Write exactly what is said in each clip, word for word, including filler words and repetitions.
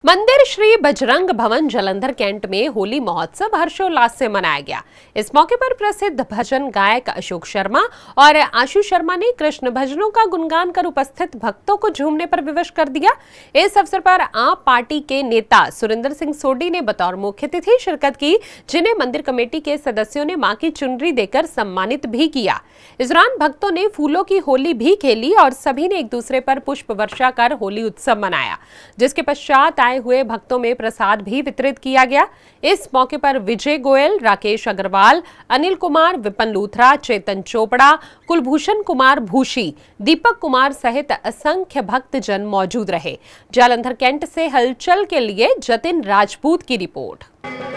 मंदिर श्री बजरंग भवन जालंधर कैंट में होली महोत्सव हर्षोल्लास से मनाया गया। इस मौके पर प्रसिद्ध भजन गायक अशोक शर्मा और आशु शर्मा ने कृष्ण भजनों का गुणगान कर उपस्थित भक्तों को झूमने पर विवश कर दिया। इस अवसर पर आप पार्टी के नेता सुरेंद्र सिंह सोडी ने बतौर मुख्य अतिथि शिरकत की, जिन्हें मंदिर कमेटी के सदस्यों ने मां की चुनरी देकर सम्मानित भी किया। इस दौरान भक्तों ने फूलों की होली भी खेली और सभी ने एक दूसरे पर पुष्प वर्षा कर होली उत्सव मनाया, जिसके पश्चात आए हुए भक्तों में प्रसाद भी वितरित किया गया। इस मौके पर विजय गोयल, राकेश अग्रवाल, अनिल कुमार, विपन लूथरा, चेतन चोपड़ा, कुलभूषण कुमार भूषी, दीपक कुमार सहित असंख्य भक्तजन मौजूद रहे। जालंधर कैंट से हलचल के लिए जतिन राजपूत की रिपोर्ट।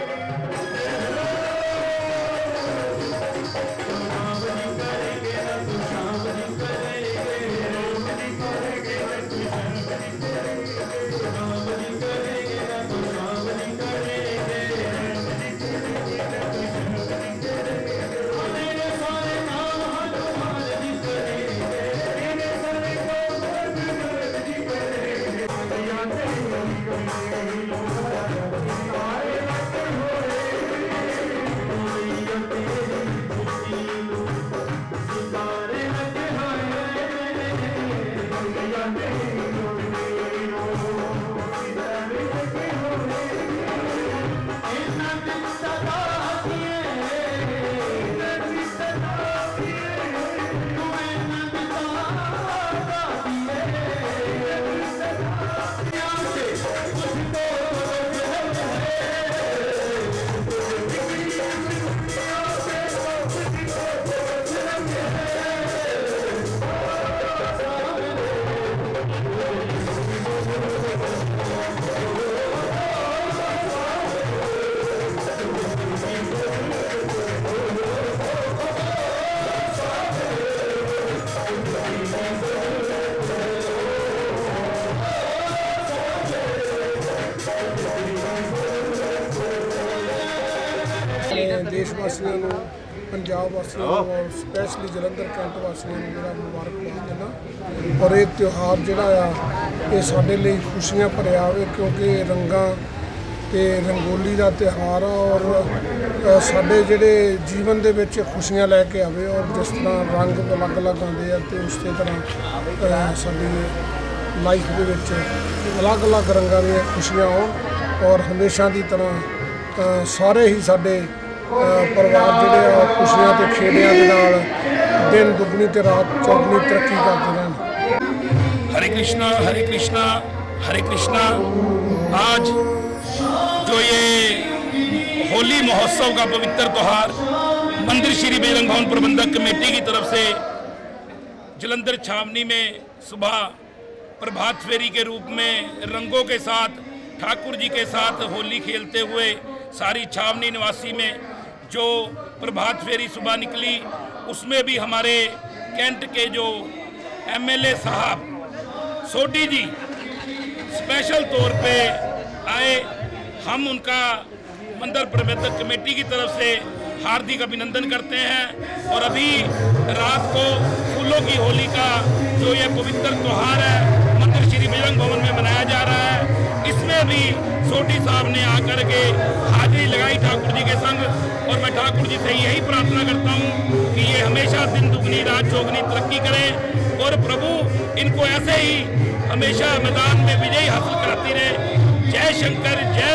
देशवासियों को, पंजाब वासियों को और स्पैशली जलंधर कैंट वासियों को जो मुबारकबाद देना। और एक त्यौहार जोड़ा ये साढ़े लिए खुशियां भरिया हो, क्योंकि रंगा ते रंगोली का त्यौहार आ और साढ़े जोड़े जीवन के विच खुशियां लैके आवे। और जिस तरह रंग अलग अलग आते हैं तो उस तरह साड़ी लाइफ के विच अलग अलग रंगों दी खुशियां हो और हमेशा की तरह सारे ही साढ़े परिवार जोड़े खुशियां ते खेड़ियां दे नाल दिन दुगनी ते रात चौगनी तरक्की करते रहन। हरे कृष्णा हरे कृष्णा हरे कृष्णा। आज जो ये होली महोत्सव का पवित्र त्यौहार मंदिर श्री बजरंग भवन प्रबंधक कमेटी की तरफ से जलंधर छावनी में सुबह प्रभात फेरी के रूप में रंगों के साथ ठाकुर जी के साथ होली खेलते हुए सारी छावनी निवासी में जो प्रभात फेरी सुबह निकली, उसमें भी हमारे कैंट के जो एमएलए साहब सोडी जी स्पेशल तौर पे आए। हम उनका मंदिर प्रबंधक कमेटी की तरफ से हार्दिक अभिनंदन करते हैं। और अभी रात को फूलों की होली का जो ये पवित्र त्यौहार है मंदिर श्री बजरंग भवन में मनाया जा रहा है, इसमें भी सोडी साहब ने आकर के हाजिरी लगाई ठाकुर जी के संग। और मैं ठाकुर जी से यही प्रार्थना करता हूँ कि ये हमेशा दिन दुगनी रात चौगनी तरक्की करें और प्रभु इनको ऐसे ही हमेशा मैदान में विजयी हासिल कराती रहे। जय शंकर जय